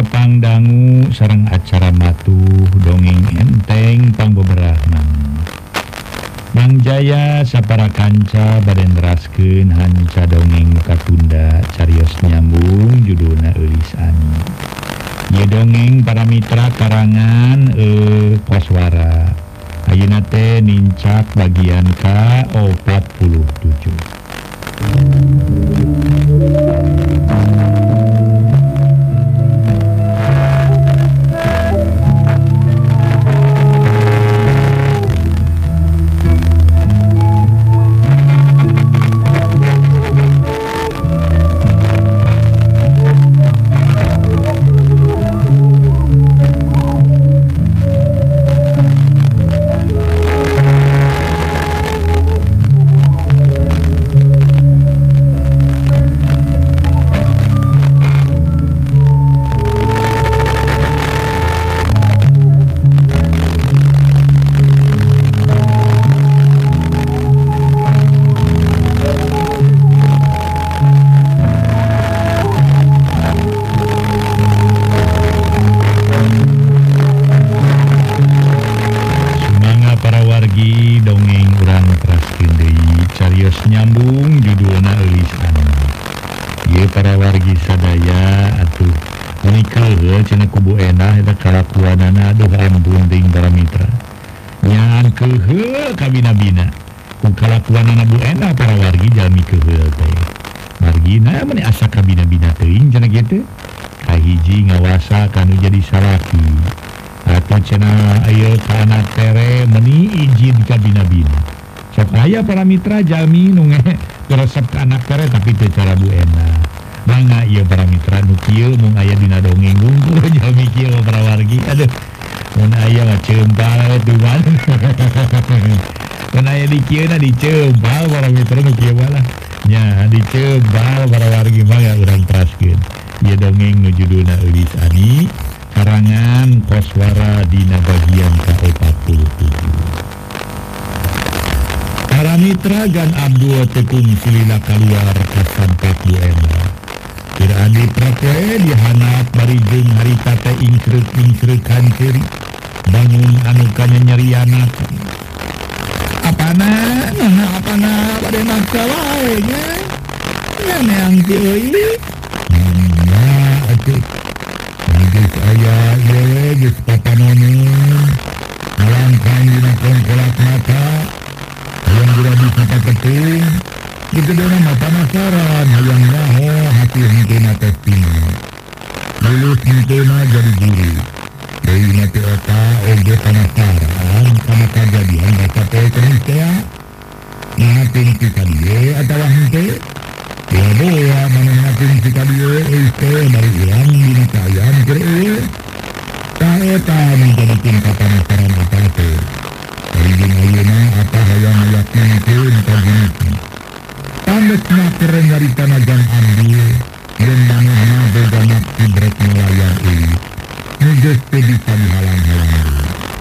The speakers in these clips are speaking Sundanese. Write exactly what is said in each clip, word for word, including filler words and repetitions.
pang dangu sareng acara matuh dongeng enteng pangbeberahna. Mang Jaya sapara kanca barendraskeun hanca dongeng katunda carios nyambung judulna Eulis Ani. Ieu dongeng para mitra karangan eh Koswara. Ayeuna teh nincak bagian ka opat puluh tujuh. Nyambung judulna Eulis Ani. Ieu para wargi sadaya atuh menikah cenah kubu endah eta kalakuanana aduh ampun ting para mitra. Nyaan keheul ka bina-bina. Ku kalakuanana Bu Endah para wargi jalmi keheul teh. Margina meni asa ka bina-bina teuing cenah kitu. Kahiji ngawasa kanu jadi salaki. Atuh cenah aya ka anak tere meni izin ka bina-bina. Sok aya para mitra jalmi nu resep ka anak tere tapi teu cara Bu Endah. Mangga ieu para mitra nu kieu mung aya dina dongeng gungkul jalmi kieu para wargi. Aduh. Mun aya mah ceumpal tuman. Mun aya di kieu na diceumpal para mitra nu kieu bae lah. Nya diceumpal para wargi mangga urang praskeun. Ieu dongeng nu judulna Eulis Ani karangan Koswara dina bagian ka opat puluh tujuh. Para mitra gan Abdul tekung silila kaluar ka sampet Bu Endah. Kiraan di prapoe dihanap bari jeung harita teh ingkreuk-ingkreukan ceuri. Bangun anu kanyanyeriana. Apana? Nah, apana bade nafsa wae nya. Nya neang ti euy. Nah, atuh. Geus aya ieu geus papanoneun. Nalangkang dina kolak mata. Yang tidak bisa keting itu dengan mata penasaran yang naho hati hentena testing lulus hentena jadi guru dari mati otak oge penasaran karena kejadian baca teh keniscaya ngatin kita dia atau hente ya boya mana ngatin kita dia itu dari ulang dina kayaan kira tak eta menjadi tingkat penasaran apa teh. Ayeuna ayeuna apa hayang yakinkeun ka gunitna. Tandesna keren ngaritana jang ambil yen manehna boga nafsu brek nelayan euy. Nu geus teu bisa dihalang-halangi.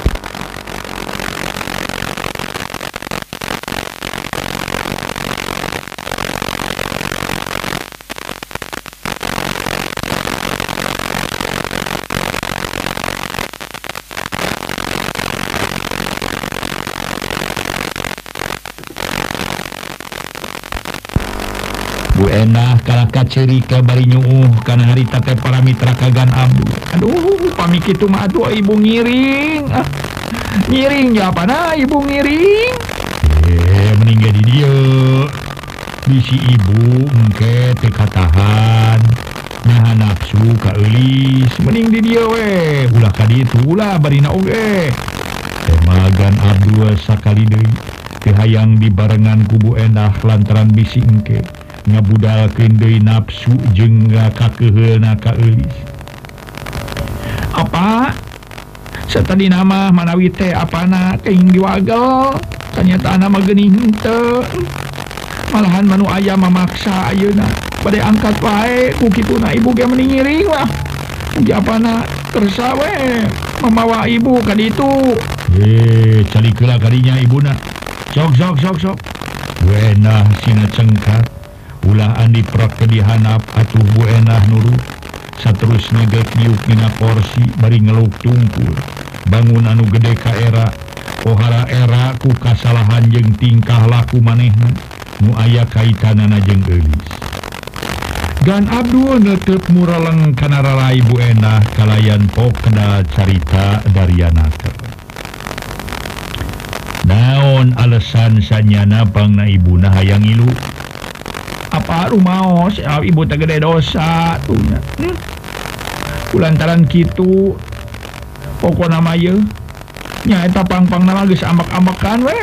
Bu Endah kalah kaceri ke bari nyuuh kana harita teh para mitra kagan Abdul. Aduh, pami kitu mah atuh ibu ngiring. Ah, ngiring ya apana ibu ngiring? Eh, meninggal di dieu. Bisi ibu engke teu katahan. Nyaha nafsu ka Eulis, mending di dieu we. Ulah ka ditu ulah barina oge. Temagan Abdul sakali deui teu hayang dibarengan ku Bu Endah lantaran bisi engke. Ngabudalkeun deui nafsu jeung kakeheulna ka Eulis. Apa? Satadi nama manawi teh apana teuing diwagel. Ternyata mah geuning henteu. Malahan manu aya mamaksa ayeuna bade angkat wae ku kituna ibu ge mending ngiring lah. Mugi apana kersa we mamawa ibu ka ditu. Eh, calikeula kadinya ibuna. Sok sok sok sok. Bu Endah sina cengkat. Ulah andi prak ke dihanap atuh Bu Endah nurut. saterusna ge kiuk dina kursi bari ngeluk tungkul bangun anu gede ka era pohara era ku kasalahan jeung tingkah laku manehna nu aya kaitanana jeung Eulis. Gan Abdul netep muraleng kana rara Ibu Endah kalayan pok kena carita Daryanaker. Naon alasan sanyana pangna ibuna hayang ilu? Apa rumaos ibu teh gede dosa tuhnya. Hmm? Kulantaran kitu pokona mah yeuh nya eta pang-pangna mah geus ambak-ambakan we.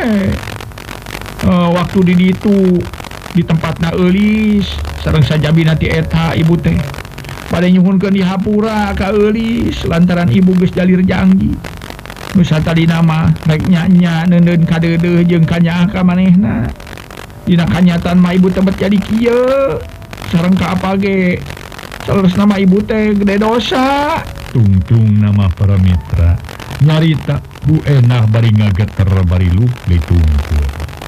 Uh, waktu di ditu di tempatna Eulis sareng sajabina ti eta ibu teh bade nyuhunkeun di hapura ka Eulis lantaran ibu geus jalir janji nu satadina mah rek nya-nya neuneun ka deudeuh jeung kanyaah ka manehna. Dina kanyatan mah ibu teh jadi kieu sareng ka apa ge saleres nama ibu teh gede dosa. Tungtung nama para mitra nyarita Bu Endah bari ngageter bari luh ditungkul.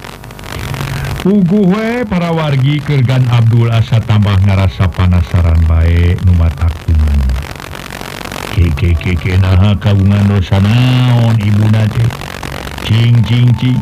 Puguh we para wargi keur Gan Abdul asa tambah ngarasa panasaran bae nu matak kuman. Ke ke ke naha kagungan dosa naon ibuna teh? Cing cing cing.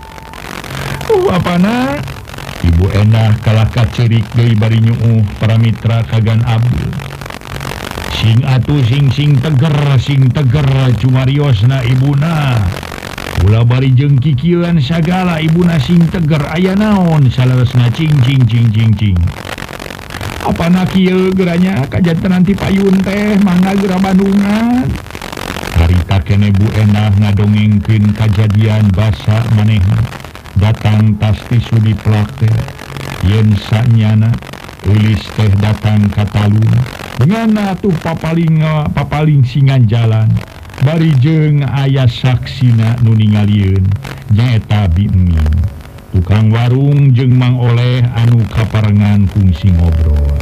Uh, apana? Ibu Endah kalah kacerik deui bari nyuuh para mitra ka Gan Abdul. Sing atuh sing sing teger sing teger cumariosna ibuna. Ulah bari jeung kikieuan sagala ibuna sing teger aya naon saleresna cing cing cing cing cing. Apana kieu geranya kajantenan ti payun teh mangga gera Bandungan. Harita kene Bu Endah ngadongengkeun kajadian basa manehna. Datang tas tisu di plak teh yen sanyana Eulis teh datang ka talun dengan atuh papaling papaling singan jalan bari jeung aya saksina nu ningalieun nyaeta Bimin tukang warung jeung Mang Oleh anu kaparengan kungsi ngobrol.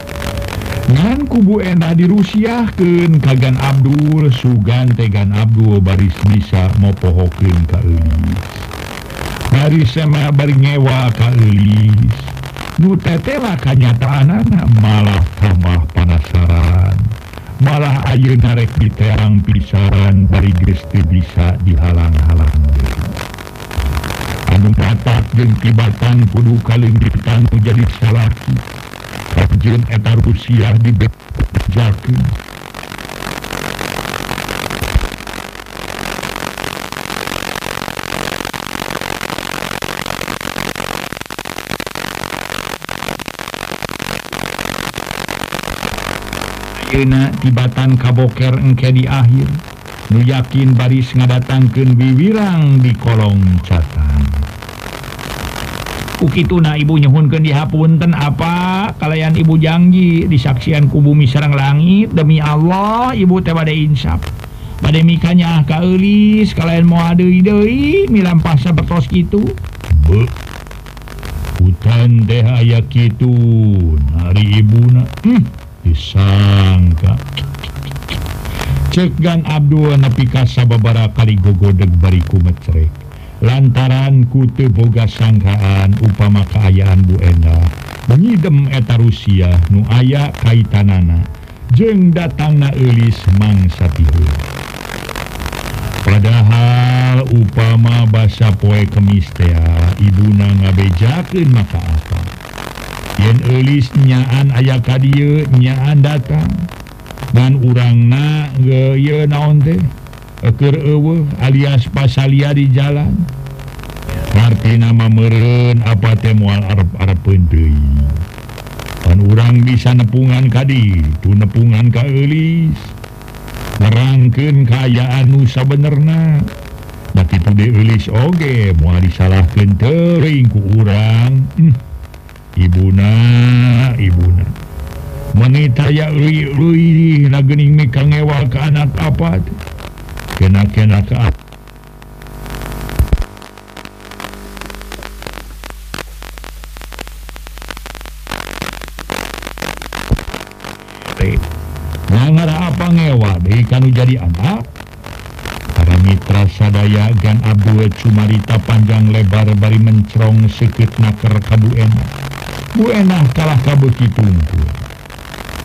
Ngan kubu Endah dirusiahkeun ka Gan Abdul sugan teh Gan Abdul baris bisa mopohokeun ka Eulis. Bari sama bari ngewa ka Eulis nu tetela kanyataanana malah tambah panasaran malah ayeuna rek diterang pisaran bari geus teu bisa dihalang-halang anu matak jeung tibatan kudu kalenggitan nu jadi salaki kajeun eta Rusia dibejakeun. Ayeuna tibatan kaboker engke di akhir nu yakin baris ngadatangkeun wiwirang di kolong catang. Ukituna ibu nyuhunkeun dihapunten apa kalayan ibu janji disaksian ku bumi sareng langit demi Allah ibu teh bade insaf bade mikanya ka Eulis kalayan moal deui-deui milampah sapertos kitu. Beuh hutan teh aya kitu nari ibuna. Hmm. Disangka cek Gan Abdul nepi ka sababaraha kali gogodeg bari kumecrek lantaran ku teu boga sangkaan upama kaayaan Bu Endah ngidem eta Rusia nu aya kaitanana jeung datangna Eulis mangsa tilu. Padahal upama basa poe Kemis teh ibuna ngabejakeun maka apa yen Eulis nyaan aya ka dieu nyaan datang dan urangna ge ye naon teh keur eueuh alias pasalia di jalan artina mah meureun apa teh moal arep-arepeun deui pan urang bisa nepungan ka ditu nepungan ka Eulis nerangkeun kaayaan nu sabenerna da kitu deui Eulis oge moal disalahkeun teuing ku urang. hmm. Ibuna ibuna menita ya ui na geuning mika ngewa ka anak apa kena-kena ka ngara apa ngewa deui kanu jadi anak. Para mitra sadaya Gan Abdul cumarita panjang lebar bari mencrong seukeut naker ka Bu Endah. Bu Endah kalah kabeuki tungkul.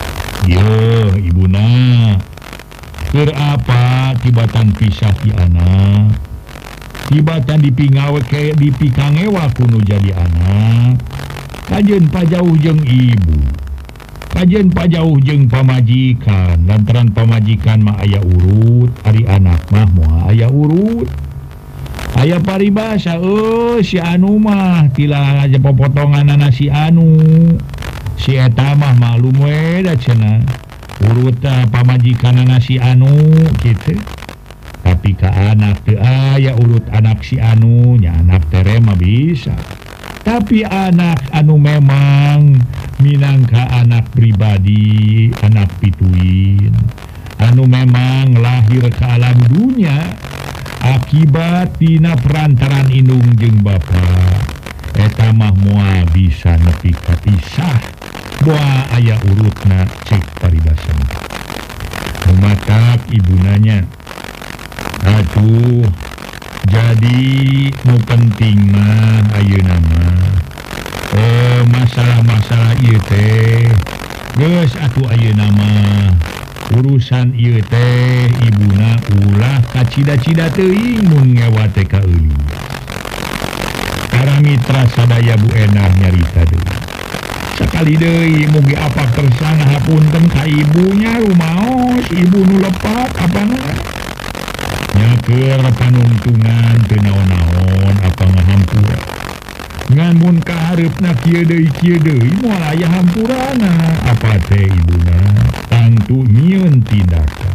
Yo ibuna keur apa tibatan pisah ti anak, tibatan dipingawe kayak dipikangewa kuno jadi anak. Kajen pajauh jeung ibu, kajen pajauh jeung pamajikan, lantaran pamajikan mah aya urut, ari anak mah moal aya urut. Aya paribasa, oh si anu mah tila aja popotongan si anu, si eta mah maklum we da cenah urut uh, pamajikan si anu gitu. Tapi ka anak teu aya urut anak si anu nya, anak tere mah bisa. Tapi anak anu memang minangka anak pribadi, anak pituin, anu memang lahir ke alam dunia akibat tina perantaran indung jeung bapa, eta mah moal bisa nepi ka pisah moal aya urutna cek paribasana. Matak ibunanya, atuh jadi nu penting mah ayeuna mah eh masalah-masalah ieu teh geus atuh ayeuna mah urusan ieu teh ibuna ulah kacida-cida teuing mun ngewa teh ka euli. Para mitra sadaya Bu Enah nyarita deui. Sakali deui mugi apa kersana hapunten ka ibunya rumaos ibu nu lepat apana nyaker panuntungan teu naon-naon apa ngahampura. Ngan mun kahareupna kieu deui kieu deui moal aya hampurana apa teh ibuna tangtu nyieun tindakan.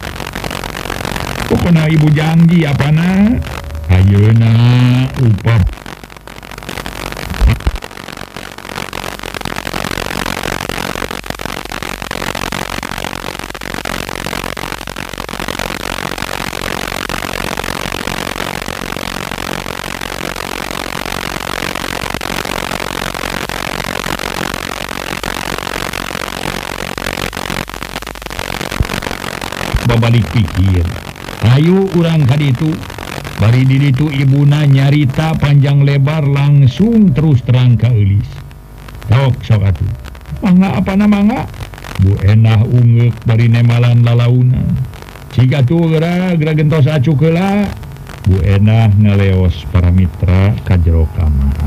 Pokona ibu janji apana ayeuna upah balik pikir. Ayo urang kaditu bari di ditu ibuna nyarita panjang lebar langsung terus terang ka eulis. Tok sok atuh. Mangga apana mangga? Bu Enah ungeuk bari nemalan lalauna. Ciga tuh geura geura gentos acuh heula. Bu Enah ngaleos para mitra ka jero kamar.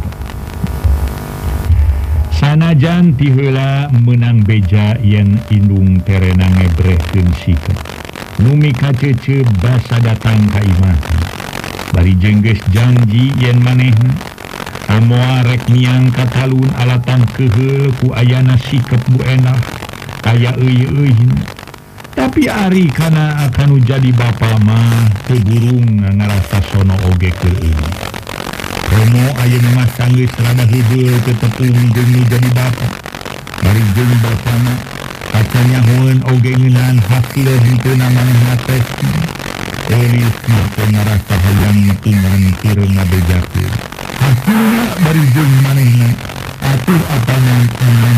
Sanajan ti heula meunang beja yen indung terena ngebrehkeun sikeun. Numi kacece basa datang ka imah bari jengges janji yen manehna amoa rek miang katalun alatan keheul ku ayana sikep Bu Enah kaya euy-euy. Tapi ari kana akanu jadi bapa mah teu burung ngarasa sono oge keur euy. Romo ayeuna mah sanggeus rada heubeul teu tepung jeung nu jadi bapa bari jeung bapana kacanya hoen oge ngeunaan hasil henteu manehna teh eulis mah teu ngarasa hayang tungan kieu ngabejakeun hasilna bari jeung manehna atuh apana aman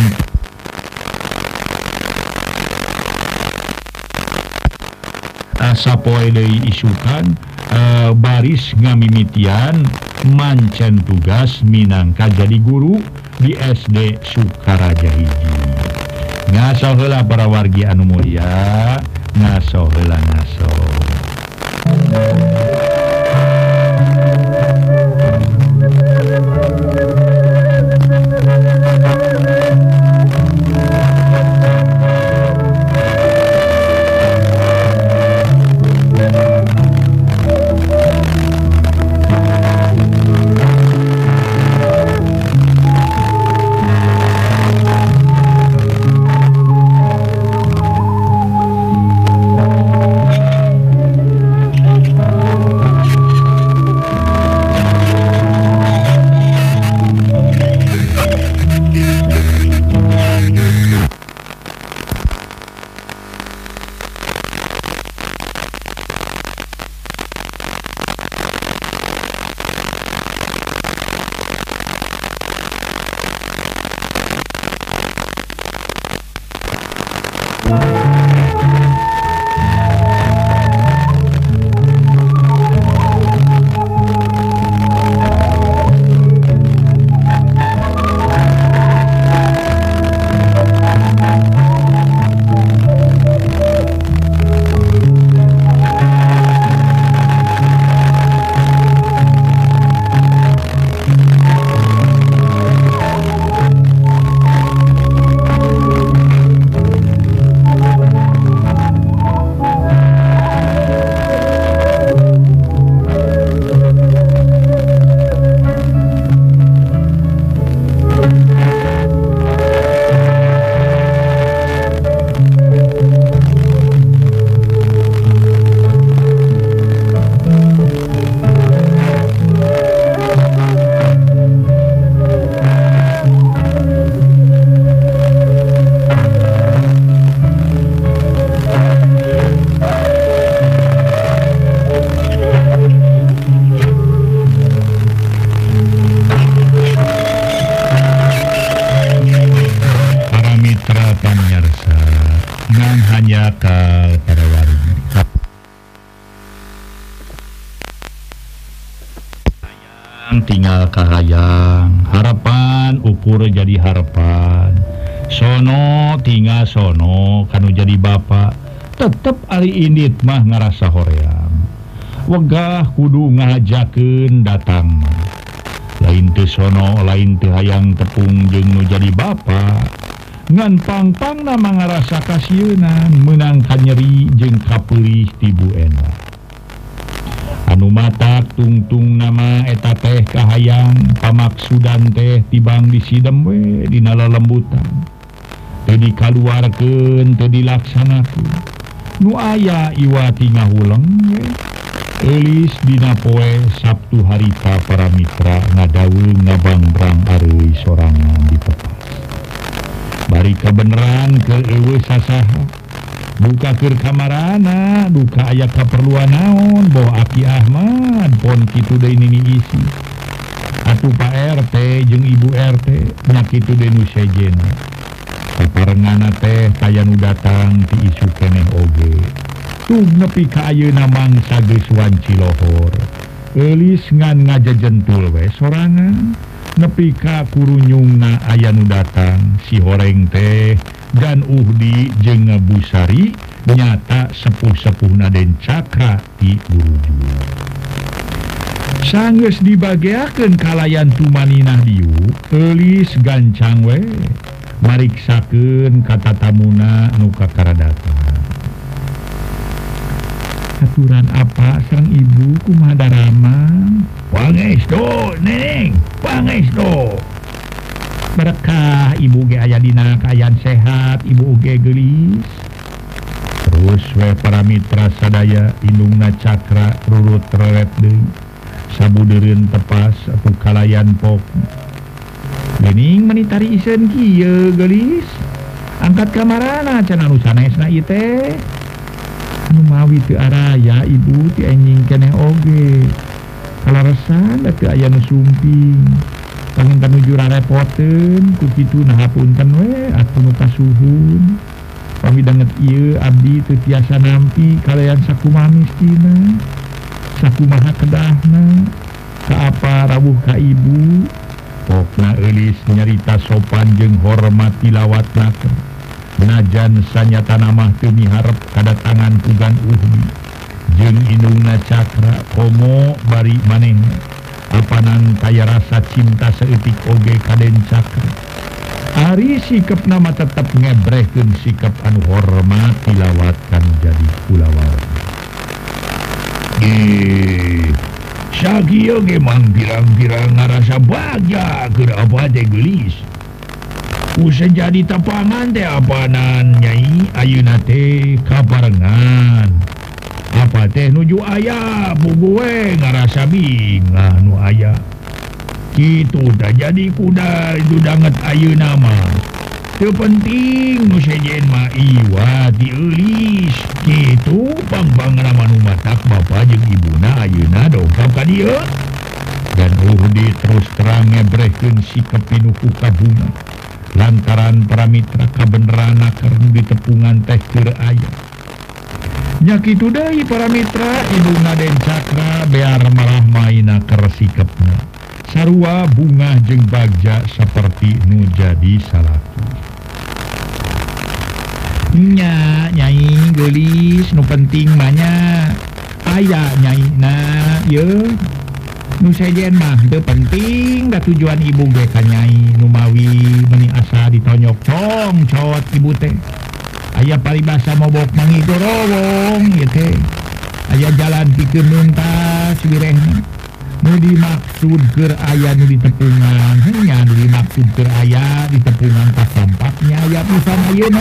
asa poe deui isukan uh, baris ngamimitian mancen tugas minangka jadi guru di S D Sukaraja hiji. Ngaso heula para wargi anu mulia, ngaso heula ngaso. tinggal kahayang harapan ukur jadi harapan sono tinggal sono kanu jadi bapak tetep ari indit mah ngarasa hoream wegah kudu ngajakeun datang lain teu sono lain teu hayang tepung jeung nu jadi bapak ngan pang-pang nama ngarasa kasieuna meunang kanyeri jeung kapeulih ti Bu Ena anu matak tungtung nama eta teh kahayang pamaksudan teh tibang disidem we dina lelembutan teu dikaluarkeun teu dilaksanakeun nu aya iwati ngahuleng we eulis dina poe Sabtu harita para mitra ngadaweung ngabangbrang areuy sorangan di tepas bari kebenaran ke eueuh sasaha buka keur kamarana duka aya kaperluan naon boh Aki Ahmad pon kitu deui nini isi atuh Pak R T jeung Ibu R T nya kitu deui nu sejena saparengana teh taya nu datang ti isu keneh oge tug nepi ka ayeuna mangsa geus wanci lohor eulis ngan ngajejentul we sorangan nepi ka kurunyungna aya nu datang si horeng teh dan Uhdi jeung Busari nyata sepuh-sepuhna Den Cakra ti Buruju sanggeus dibageakeun kalayan tumaninah diu eulis gancang we mariksakeun ka tatamuna anu kakaradatan aturan apa sareng ibu kumaha daramang pangestu neng pangestu berkah ibu ge aya dina kaayaan sehat ibu ge geulis terus we para mitra sadaya indungna Cakra rurut reret deui sabudeureun tepas atuh kalayan pok geuning menitari iseun kieu geulis angkat kamarana can anu sanesna ieu teh anu mawi teu araya ibu ti enjing keneh oge kalaresan da teu aya nu sumping panginten nuju rarepoteun ku kitu nahapunten we atuh nu kasuhun pamidanget ieu abdi teu tiasa nampi kalayan sakumaha mistina sakumaha kedahna kaapa rawuh ka ibu pokna eulis nyarita sopan jeung hormat tilawatna najan sanyata namah teu miharep kadatangan tugan Uhdi jeung indungna Cakra komo bari maneh apanan kaya rasa cinta seeutik oge ka Den Cakra ari sikep nama tetep ngebrehkeun sikep anu hormat tilawat kanu jadi kulawarga eh sakieu ge mang pirang-pirang ngarasa bagja keur apa teh geulis usah jadi tapangan teh apanan Nyai ayeuna teh kabarengan apa teh nuju aya bubu we ngarasa bingah nu aya kitu tah jadi kuda dudanget ayeuna mah teu penting nu sejen mah iwa ti eulis kitu pang-pangna manu matak bapa jeung ibuna ayeuna dongkap ka dieu dan Uhdi terus terang ngebrehkeun sikep pinuhu kabunga lantaran para mitra kabenerana keur ditepungan teh keur aya nya kitu deui para mitra indungna Den Cakra bear malah maina keur sikepna sarua Bungah jeung Bagja saperti nu jadi salatu nya Nyai geulis nu penting mah nya aya nyaina yeuh nu sejen mah teu penting da tujuan ibu ge ka Nyai nu mawi meuni asa ditonyok tong cot ibu teh aya paribasa mobok mangigorowong ieu teh aya jalan pikeun nuntas wirehna nu dimaksud keur aya nu ditepungan nya nu dimaksud keur aya ditepungan pas sampaknya aya pisan ayeuna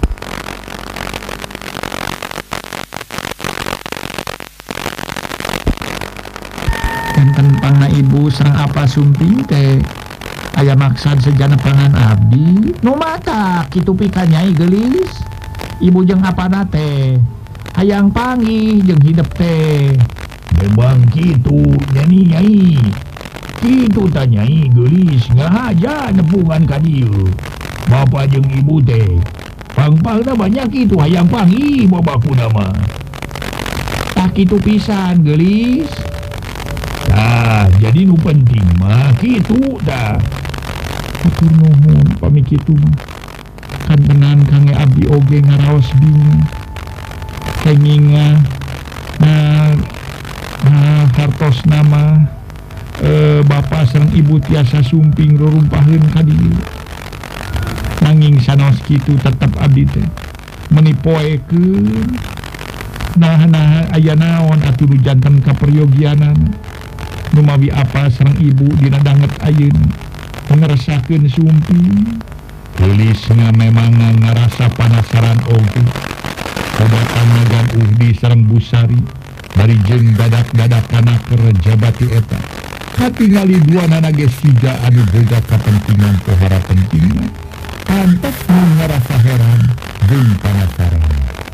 enten pangna ibu sareng apa sumping teh aya maksad sejana pangan abdi nu matak kitu pika Nyai geulis ibu jeung apana teh hayang panggih jeung hidup teh memang kitu nyani Nyai kitu tah Nyai geulis ngahaja nepungan ka dieu bapa jeung ibu teh pang-pangna banyak kitu hayang panggih babakuna mah tah kitu pisan geulis. Ah, Tah jadi nu penting mah kitu dah. Atur nuhun pami kitu mah. Kan tenan Kang abdi oge ngaraos bingung. Kenginga nah, nah hartos nama eh, bapak sareng ibu tiasa sumping rurumpaheun ka dieu. Nanging sanos kitu tetep abdi teh menipoekeun nah-nah aya naon atuh nu janten kaperyogianan nu mawi apa sareng ibu dina danget ayeuna ngerasakeun sumping. Gelis memang ngerasa penasaran oge kedatang Gan Uhdi sareng Busari dari jeung dadak-dadak kana kerjabati eta katingali dua nana ge siga anu boga kapentingan pohara pentingna pantes ngerasa heran jeung penasaran.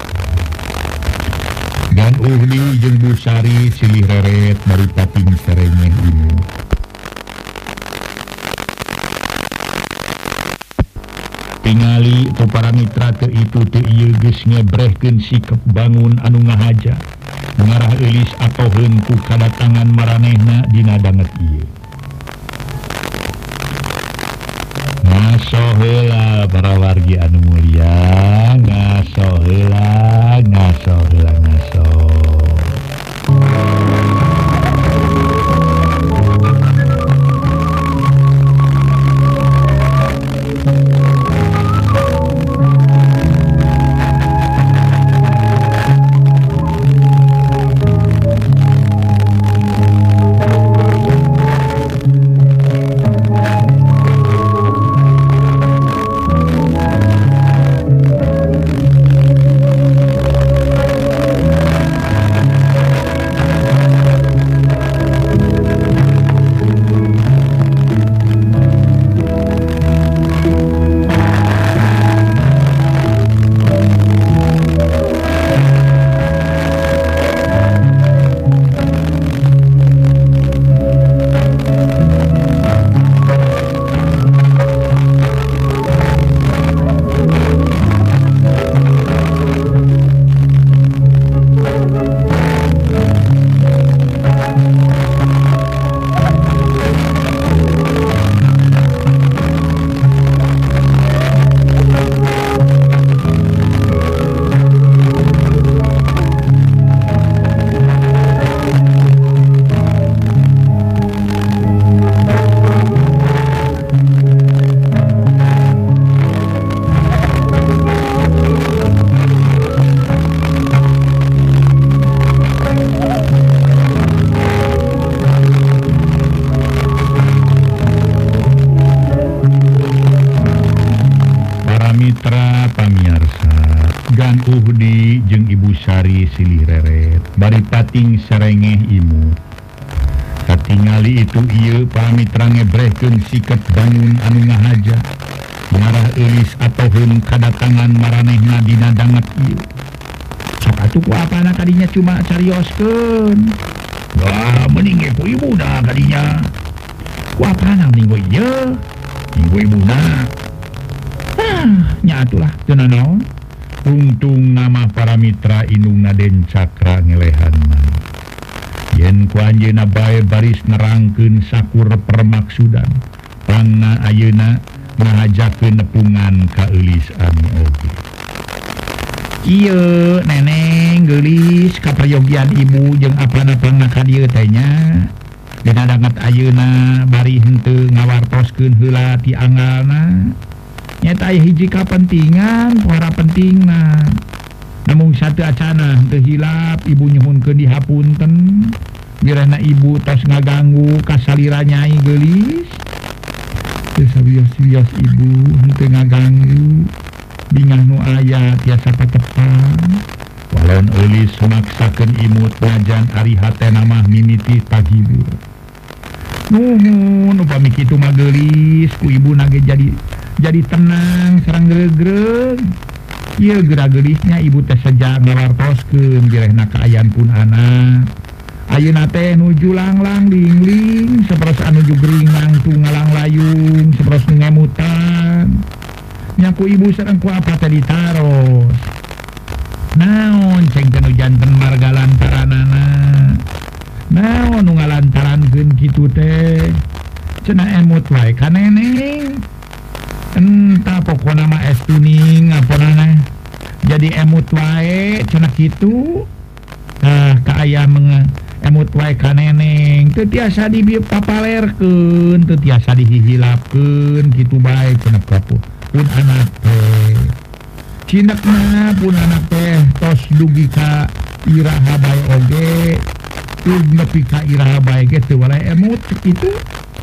Gan Uhdi jeung Busari silih reret dari pating serengeh ini. Tingali tu para mitra teu itu teu ieu geus ngebrehkeun sikep bangun anu ngahaja ngarah eulis atoheun ku kadatangan maranehna dina danget ieu. Ngaso heula para wargi anu mulia, ngaso heula, ngaso heula ngaso. Uhdi jeung Ibu Sari silih reret bari pating serengeh imu katingali itu ieu pamitra ngebrehkeun sikep bangun anu ngahaja ngarah eulis atoheun kadatangan maranehna dina danget ieu. Sok atuh ku apana kadinya cuma carioskeun. Wah mending ku ibuna kadinya. Ku apana mending ieu? Minggu ibuna. Ah, nya atulah teu nanaon. Untung nama para mitra indungna Den Cakra ngelehan man. Yen ku anjeunna bae baris nerangkeun sakur permaksudan. Pangna ayeuna ngahajakeun nepungan ka eulis ami oge. Ieu neneng geulis ka prayogian ibu jeung apana pangna ka dieu teh nya. Dina danget ayeuna bari henteu ngawartoskeun heula ti anggalna. Nyata hiji kapentingan para pentingna namun satu acana teu hilap ibu nyuhunkeun dihapunten birana ibu tos ngaganggu kasalira nyai geulis teu sabios-bios ibu henteu ngaganggu bingah nu aya tiasa patepan walon eulis maksakeun imut ngajan ari hatena mah mimiti paghibur. Nuhun upami kitu mah geulis ku ibu nage jadi jadi tenang sareng greg-greg. Ieu geura-geulisnya ibu teh saja ngawartoskeun birehna kaayaan pun anak. Ayeuna teh nuju langlang lingling saperos anu jugring nangtu ngalang layung saperos ngemutan. Nya ku ibu sareng ku apa teh ditaros. Naon ceng teh nu janten marga lantaranana. Naon nu ngalantarankeun kitu kitu teh cenah emut wae ka neneng entah pokona mah es tuning aponana jadi emut wae cenah kitu ah ka aya meng emut wae ka neneng teu tiasa dipapalerkeun teu tiasa dihihilapkeun kitu bae cenah kapu pun anak teh cinekna pun anak teh tos dugi ka iraha bae oge teu nepi ka iraha bae ge teu walae emut kitu.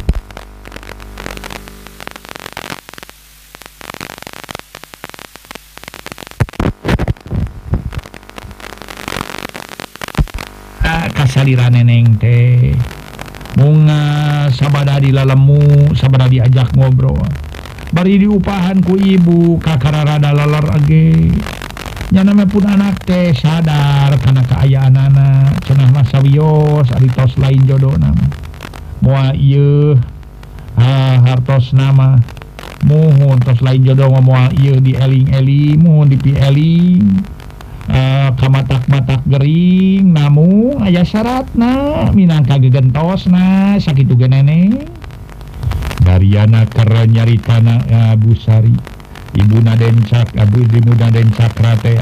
Kasalira neneng teh mung sabada dilalemu sabada diajak ngobrol bari diupahan ku ibu kakararada lalar age nyana pun anak teh sadar kana kaayaanana cenah mah sawios ari tos lain jodona moal ieu ah hartos nama mohon tos lain jodoh moal ieu dieling-eling mohon dipieling Uh, kamatak-matak gering namun aya syaratna minangka gegentosna sakitu ge neneng Dariana keur nyaritana uh, Busari ibuna Dencak abdi muda Dencakra teh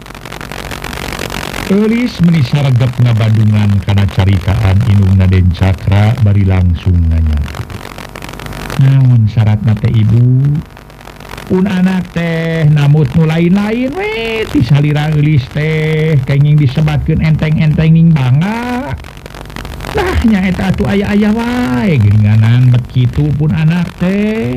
eulis meuni saregep ngabadungan kana caritaan inungna Dencakra bari langsung nanya naon syaratna teh ibu pun anak teh namut nu lain-lain we ti salira eulis teh kenging disebatkeun enteng-enteng ning bangga lah nyaeta atuh aya-aya wae geuninganan bet kitu pun anak teh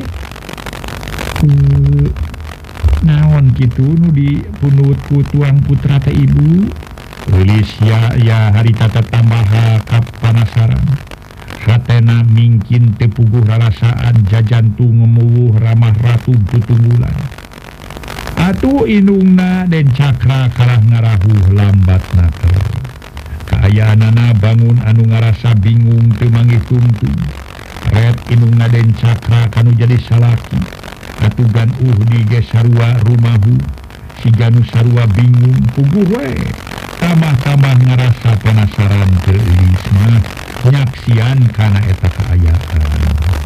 uh, naon kitu nu dipunut ku tuang putra teh ibu eulis ya ya harita tambah kapanasaran hatena mingkin tepuguh rarasaan jajantu ngemuwuh ramah ratu tutunggulan atuh inungna Dencakra kalah ngarahuh lambatna teh kaayaanana bangun anu ngarasa bingung teu manggih tungtung ret inungna Dencakra kanu jadi salaki atugan uh di ge sarua rumahu si ganu sarua bingung puguh we tambah-tambah ngarasa penasaran teu eulis mah nyaksian kana eta kaayaan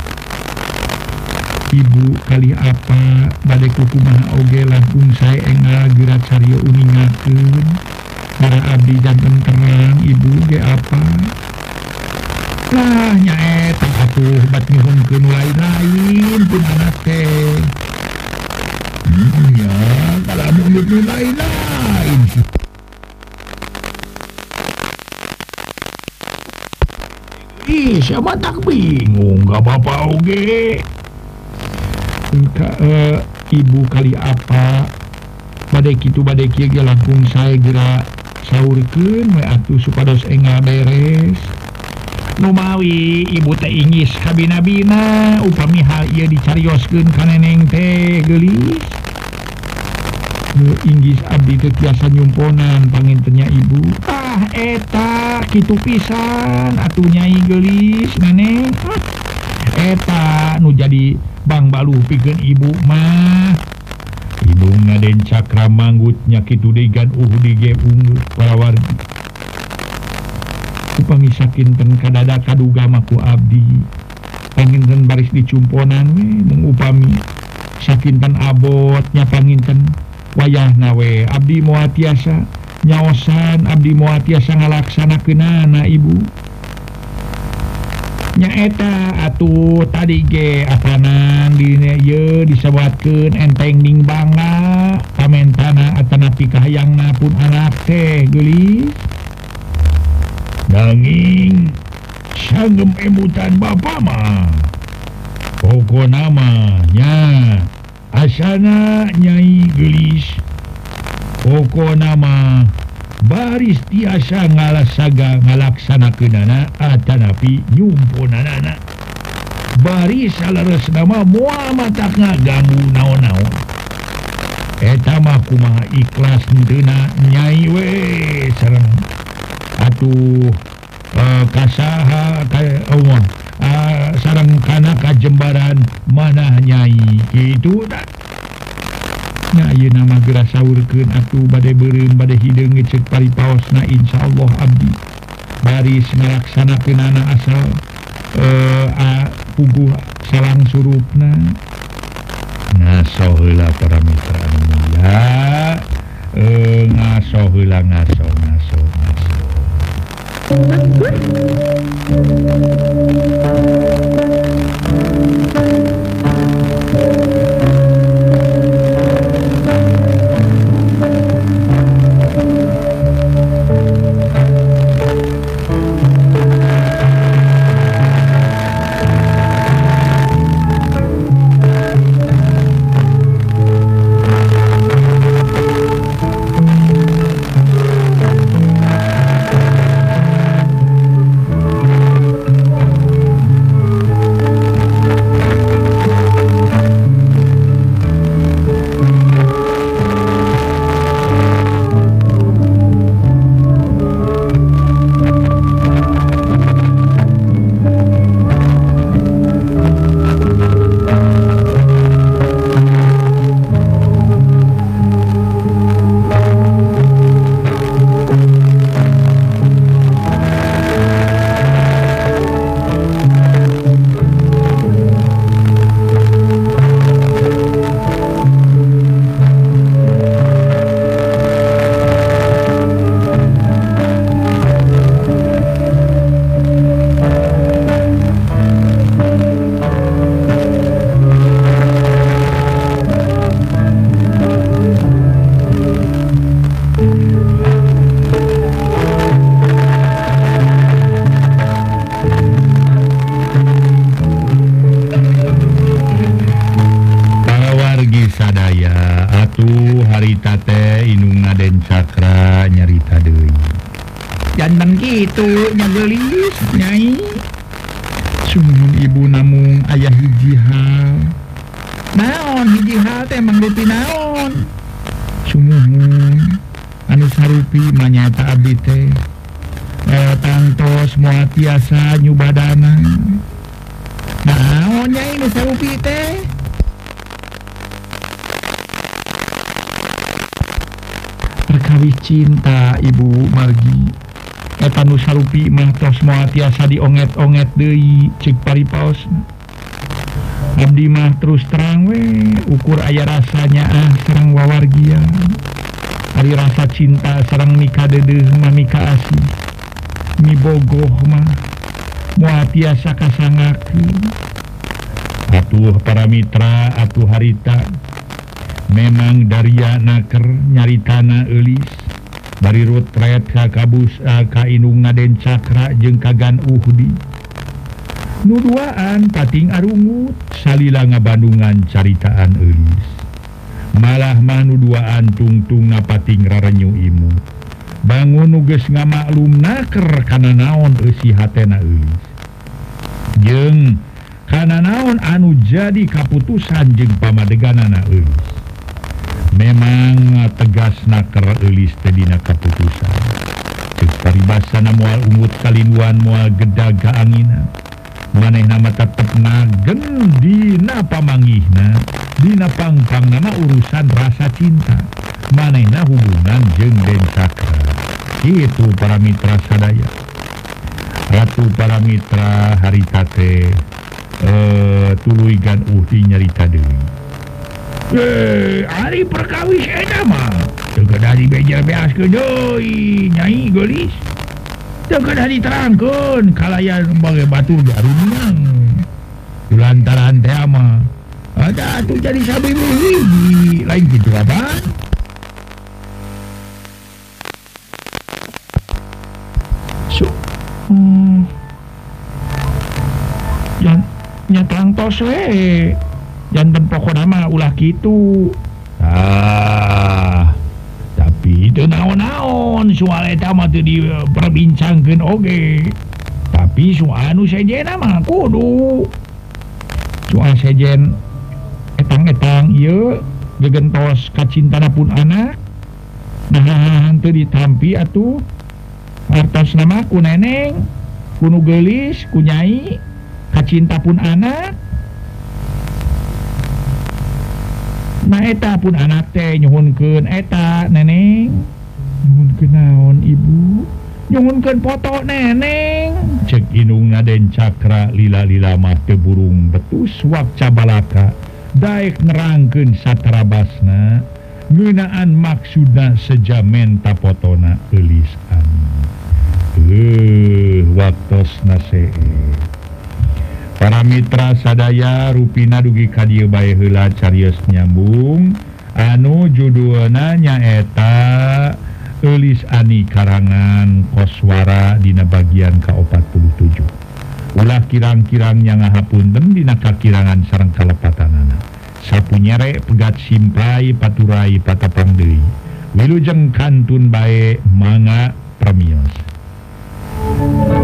ibu kali apa bade kukumaha oge langkung sae enggal geura caryo uningakeun para abdi janten terang ibu ge apa lah nyaeta atuh bat ngihunkeun lain-lain pun anak teh hmm, ya kalamun nu lain-lain ih siapa tak bingung gak apa-apa oge Ka, uh, ibu kali apa badai kitu badai kieu ge langkung sae geura saurkeun we atuh supados enggal beres nu mawi ibu teh ingis ka bina-bina upami hal ieu dicarioskeun ka neneng teh geulis nu inggis abdi teh tiasa nyumponan pangintennya ibu ah eta kitu pisan atuh nyai geulis neneng eta nu jadi bang baluh pikeun ibu mah hidungna Dencakra manggutnya kitu degan uh dige unggul parawardi upami sakinten kadada kaduga mah ku abdi panginten baris dicumponan we mung upami sakinten abotnya panginten wayahna we abdi moal tiasa nyaosan abdi moal tiasa ngalaksanakeunana ibu nyaeta atuh tadi ge atanan dina ieu disebutkeun enteng ning bangga pamentana atanapi kahayangna pun anak teh geulis nanging sanggem emutan bapa mah pokona mah nya asana nyai geulis pokona mah baris tiasa ngalasaga ngalaksanakeunana atanapi nyumpunanana baris saleresna mah moal matak ngaganggu naon-naon eta mah kumaha ikhlas henteuna nyai we sareng atuh uh, kasaha ka Allah uh, sareng kana kajembaran manah nyai kitu da nya ieu nama geura saurkeun atuh bade beureum bade hideung cek paripaosna insyaallah abdi baris ngalaksanakeunana asal eh puguh salang surupna ngaso heula para mitra anu mulia eh ngaso heula ngaso ngaso ngaso gitu nyagelis nyai sumuhun ibu namung ayah hiji hal naon hiji hal teh emang leuti naon sumuhun anu sarupi manyata abdi teh eh, tangtos moal tiasa nyubadana naon nyai nu sarupi teh perkawis cinta ibu margi eta nu sarupi mah tos moal tiasa dionget-onget deui ceuk paripaos abdi mah terus terang we ukur aya rasanya ah sareng wawargian ari rasa cinta sareng mika deudeuh mah mika asih mibogoh mah moal tiasa kasangakeun atuh para mitra atuh harita memang daria naker nyaritana eulis bari rutret ka kabus uh, ka Inung Naden Cakra jeung Kagan Uhdi nu duaan pating arungut salila ngabandungan caritaan eulis malah mah nu duaan tungtungna pating rarenyu imu bangun nu geus ngamaklum naker kana naon eusi hatena eulis jeung kana naon anu jadi kaputusan jeung pamadeganana eulis memang tegas naker eulis teh dina kaputusan geus paribasana moal umut kalinuan moal gedag ka anginan manehna mah tetep nagen dina pamanggihna dina pangpangna mah urusan rasa cinta manehna hubungan jeung Den Cakra kitu para mitra sadaya ratu para mitra harita teh eh tuluy-gan uhdi nyarita deui Eh, hari perkawis eta mah teu kedah dibeja-beaskeun deui nyai geulis teu kedah diterangkeun kalayan bage batu garuniang lantaran teh mah ada atuh jadi sabimi lain kitu apa so hmm yan nyatang tos we janten pokona mah ulah kitu ah tapi teu naon-naon soal eta mah teu diperbincangkeun oge tapi soal anu sejenna mah kudu soal sejen etang-etang ieu gegentos kacintana pun anak nah teu ditampi atuh hartosna mah ku neneng ku nu geulis ku nyai kacinta pun anak nah eta pun anak teh nyuhunkeun eta neneng nyuhunkeun naon ibu nyuhunkeun foto neneng cek hinung Naden Cakra lila-lila mah teu burung betus wak cabalaka daek nerangkeun satarabasna ngeunaan maksudna sejamen tapotona eulis ani eh waktosna seueur para mitra sadaya rupina dugi ka dieu bae heula carios nyambung anu judulna nyaeta Eulis Ani karangan Koswara dina bagian ka opat puluh tujuh. Ulah kirang-kirang nya ngahapunten dina kakirangan sareng kalepatanana. Sapunyere pegat simprai paturai patapang deui. Wilujeng kantun bae mangga premios.